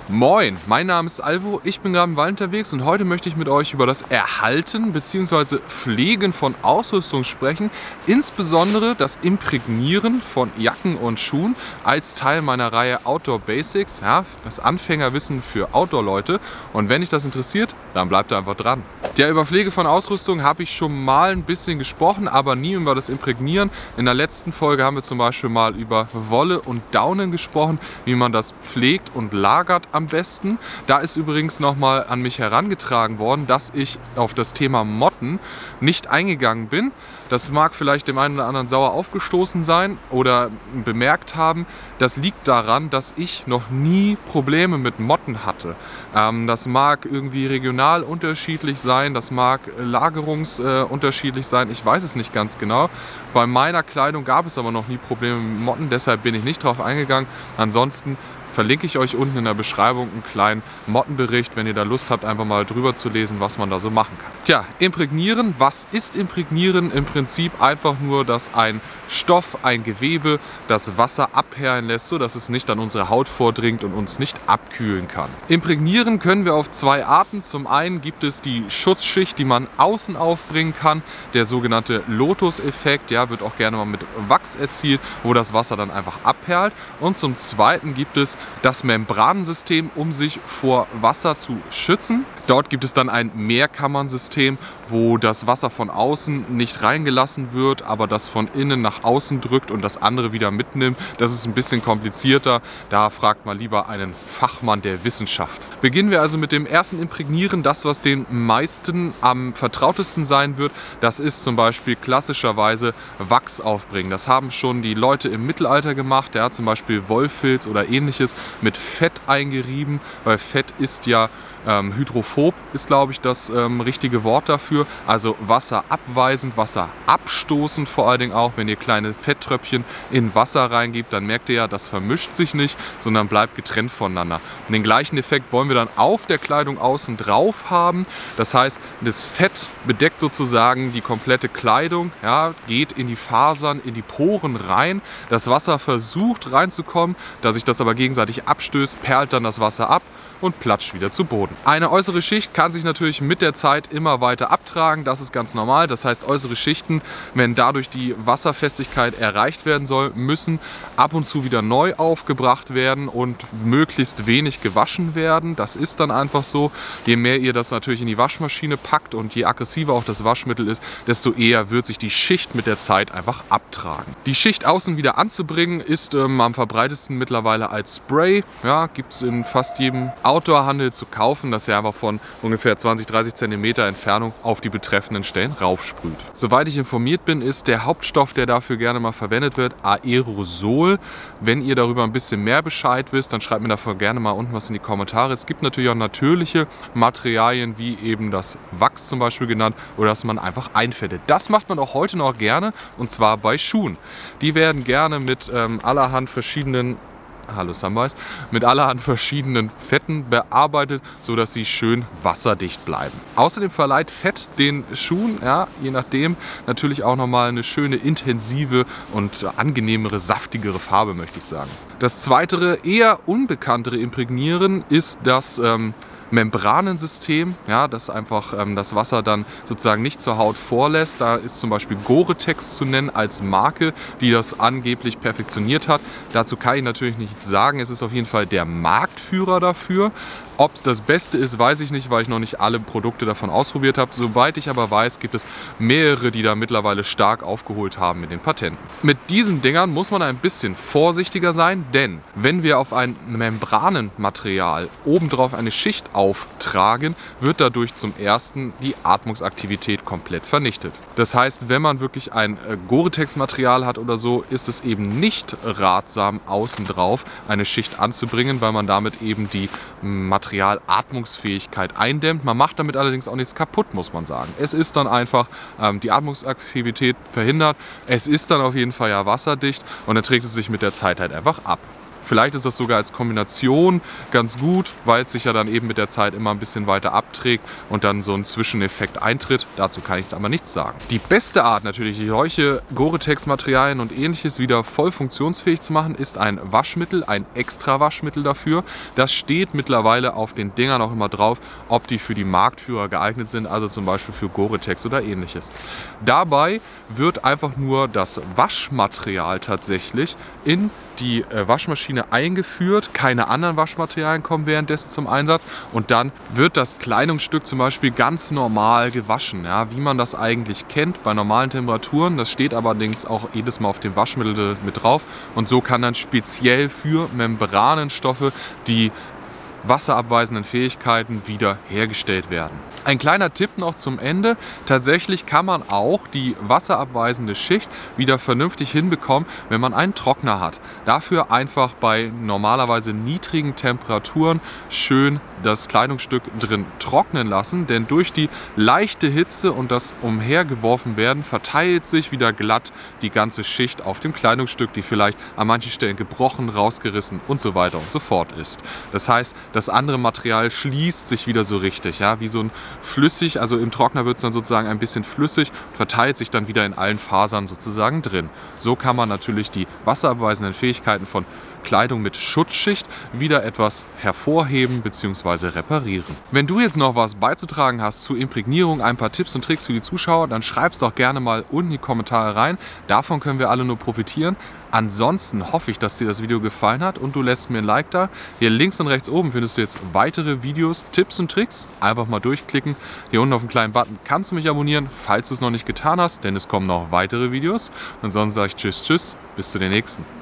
Moin, mein Name ist Alvo, ich bin gerade im Wald unterwegs und heute möchte ich mit euch über das Erhalten bzw. Pflegen von Ausrüstung sprechen, insbesondere das Imprägnieren von Jacken und Schuhen als Teil meiner Reihe Outdoor Basics, ja, das Anfängerwissen für Outdoor-Leute, und wenn dich das interessiert, dann bleibt einfach dran. Ja, über Pflege von Ausrüstung habe ich schon mal ein bisschen gesprochen, aber nie über das Imprägnieren. In der letzten Folge haben wir zum Beispiel mal über Wolle und Daunen gesprochen, wie man das pflegt und lagert am besten. Da ist übrigens nochmal an mich herangetragen worden, dass ich auf das Thema Motten nicht eingegangen bin. Das mag vielleicht dem einen oder anderen sauer aufgestoßen sein oder bemerkt haben. Das liegt daran, dass ich noch nie Probleme mit Motten hatte. Das mag irgendwie regional unterschiedlich sein, das mag lagerungsunterschiedlich sein, ich weiß es nicht ganz genau. Bei meiner Kleidung gab es aber noch nie Probleme mit Motten, deshalb bin ich nicht drauf eingegangen. Ansonsten verlinke ich euch unten in der Beschreibung einen kleinen Mottenbericht, wenn ihr da Lust habt, einfach mal drüber zu lesen, was man da so machen kann. Tja, Imprägnieren. Was ist Imprägnieren? Im Prinzip einfach nur, dass ein Stoff, ein Gewebe das Wasser abperlen lässt, sodass es nicht an unsere Haut vordringt und uns nicht abkühlen kann. Imprägnieren können wir auf zwei Arten. Zum einen gibt es die Schutzschicht, die man außen aufbringen kann, der sogenannte Lotus-Effekt, ja, wird auch gerne mal mit Wachs erzielt, wo das Wasser dann einfach abperlt. Und zum zweiten gibt es das Membranensystem, um sich vor Wasser zu schützen. Dort gibt es dann ein Mehrkammernsystem, wo das Wasser von außen nicht reingelassen wird, aber das von innen nach außen drückt und das andere wieder mitnimmt. Das ist ein bisschen komplizierter, da fragt man lieber einen Fachmann der Wissenschaft. Beginnen wir also mit dem ersten Imprägnieren. Das, was den meisten am vertrautesten sein wird, das ist zum Beispiel klassischerweise Wachs aufbringen. Das haben schon die Leute im Mittelalter gemacht, ja, zum Beispiel Wollfilz oder ähnliches mit Fett eingerieben, weil Fett ist ja hydrophob, ist glaube ich das richtige Wort dafür, also Wasser abweisend, Wasser abstoßend vor allen Dingen auch. Wenn ihr kleine Fetttröpfchen in Wasser reingebt, dann merkt ihr ja, das vermischt sich nicht, sondern bleibt getrennt voneinander. Und den gleichen Effekt wollen wir dann auf der Kleidung außen drauf haben. Das heißt, das Fett bedeckt sozusagen die komplette Kleidung, ja, geht in die Fasern, in die Poren rein. Das Wasser versucht reinzukommen, da sich das aber gegenseitig abstößt, perlt dann das Wasser ab und platscht wieder zu Boden. Eine äußere Schicht kann sich natürlich mit der Zeit immer weiter abtragen, das ist ganz normal. Das heißt, äußere Schichten, wenn dadurch die Wasserfestigkeit erreicht werden soll, müssen ab und zu wieder neu aufgebracht werden und möglichst wenig gewaschen werden. Das ist dann einfach so. Je mehr ihr das natürlich in die Waschmaschine packt und je aggressiver auch das Waschmittel ist, desto eher wird sich die Schicht mit der Zeit einfach abtragen. Die Schicht außen wieder anzubringen ist am verbreitetsten mittlerweile als Spray. Ja, gibt es in fast jedem Outdoor-Handel zu kaufen, dass er einfach von ungefähr 20-30 cm Entfernung auf die betreffenden Stellen raufsprüht. Soweit ich informiert bin, ist der Hauptstoff, der dafür gerne mal verwendet wird, Aerosol. Wenn ihr darüber ein bisschen mehr Bescheid wisst, dann schreibt mir davor gerne mal unten was in die Kommentare. Es gibt natürlich auch natürliche Materialien, wie eben das Wachs zum Beispiel genannt, oder dass man einfach einfettet. Das macht man auch heute noch gerne, und zwar bei Schuhen. Die werden gerne mit allerhand verschiedenen mit allerhand verschiedenen Fetten bearbeitet, sodass sie schön wasserdicht bleiben. Außerdem verleiht Fett den Schuhen, ja, je nachdem, natürlich auch nochmal eine schöne, intensive und angenehmere, saftigere Farbe, möchte ich sagen. Das zweite, eher unbekanntere Imprägnieren ist das Membranensystem, ja, das einfach das Wasser dann sozusagen nicht zur Haut vorlässt. Da ist zum Beispiel Gore-Tex zu nennen als Marke, die das angeblich perfektioniert hat. Dazu kann ich natürlich nichts sagen. Es ist auf jeden Fall der Marktführer dafür. Ob es das Beste ist, weiß ich nicht, weil ich noch nicht alle Produkte davon ausprobiert habe. Soweit ich aber weiß, gibt es mehrere, die da mittlerweile stark aufgeholt haben mit den Patenten. Mit diesen Dingern muss man ein bisschen vorsichtiger sein, denn wenn wir auf ein Membranenmaterial obendrauf eine Schicht auftragen, wird dadurch zum ersten die Atmungsaktivität komplett vernichtet. Das heißt, wenn man wirklich ein Gore-Tex-Material hat oder so, ist es eben nicht ratsam, außen drauf eine Schicht anzubringen, weil man damit eben die Materialatmungsfähigkeit eindämmt. Man macht damit allerdings auch nichts kaputt, muss man sagen. Es ist dann einfach die Atmungsaktivität verhindert. Es ist dann auf jeden Fall ja wasserdicht und dann trägt es sich mit der Zeit halt einfach ab. Vielleicht ist das sogar als Kombination ganz gut, weil es sich ja dann eben mit der Zeit immer ein bisschen weiter abträgt und dann so ein Zwischeneffekt eintritt. Dazu kann ich aber nichts sagen. Die beste Art natürlich, solche Gore-Tex-Materialien und ähnliches wieder voll funktionsfähig zu machen, ist ein Waschmittel, ein extra Waschmittel dafür. Das steht mittlerweile auf den Dingern auch immer drauf, ob die für die Marktführer geeignet sind, also zum Beispiel für Gore-Tex oder ähnliches. Dabei wird einfach nur das Waschmaterial tatsächlich in die Waschmaschine eingeführt, keine anderen Waschmaterialien kommen währenddessen zum Einsatz und dann wird das Kleidungsstück zum Beispiel ganz normal gewaschen, ja, wie man das eigentlich kennt bei normalen Temperaturen. Das steht allerdings auch jedes Mal auf dem Waschmittel mit drauf und so kann dann speziell für Membranenstoffe die wasserabweisenden Fähigkeiten wieder hergestellt werden. Ein kleiner Tipp noch zum Ende. Tatsächlich kann man auch die wasserabweisende Schicht wieder vernünftig hinbekommen, wenn man einen Trockner hat. Dafür einfach bei normalerweise niedrigen Temperaturen schön das Kleidungsstück drin trocknen lassen, denn durch die leichte Hitze und das umhergeworfen werden, verteilt sich wieder glatt die ganze Schicht auf dem Kleidungsstück, die vielleicht an manchen Stellen gebrochen, rausgerissen und so weiter und so fort ist. Das heißt, das andere Material schließt sich wieder so richtig, ja, wie so ein flüssig, also im Trockner wird es dann sozusagen ein bisschen flüssig, verteilt sich dann wieder in allen Fasern sozusagen drin. So kann man natürlich die wasserabweisenden Fähigkeiten von Kleidung mit Schutzschicht wieder etwas hervorheben bzw. reparieren. Wenn du jetzt noch was beizutragen hast zur Imprägnierung, ein paar Tipps und Tricks für die Zuschauer, dann schreib es doch gerne mal unten in die Kommentare rein. Davon können wir alle nur profitieren. Ansonsten hoffe ich, dass dir das Video gefallen hat und du lässt mir ein Like da. Hier links und rechts oben findest du jetzt weitere Videos, Tipps und Tricks. Einfach mal durchklicken. Hier unten auf dem kleinen Button kannst du mich abonnieren, falls du es noch nicht getan hast, denn es kommen noch weitere Videos. Und sonst sage ich Tschüss, bis zu den nächsten.